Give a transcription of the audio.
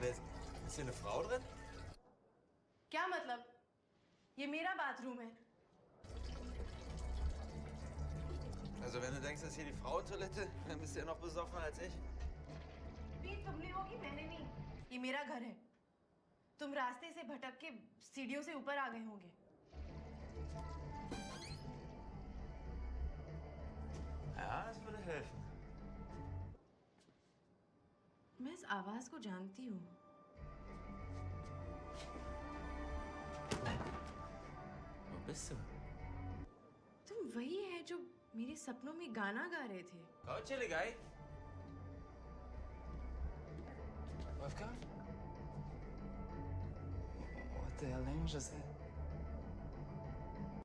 Ist hier eine Frau drin? क्या मतलब? ये मेरा बाथरूम है। Also wenn du denkst, das ist hier die Frauentoilette, dann bist du ja noch besoffener als ich. तुमने होगी, मैंने नहीं। ये मेरा घर है। तुम रास्ते से भटक के सीढ़ियों से ऊपर आ गए होंगे। Ja, das würde helfen. मैं इस आवाज को जानती हूँ। Wo bist du? तुम वही है जो मेरे सपनों में गाना गा रहे थे। Ciao, chilly guy. Wolfgang? What the hell language is that?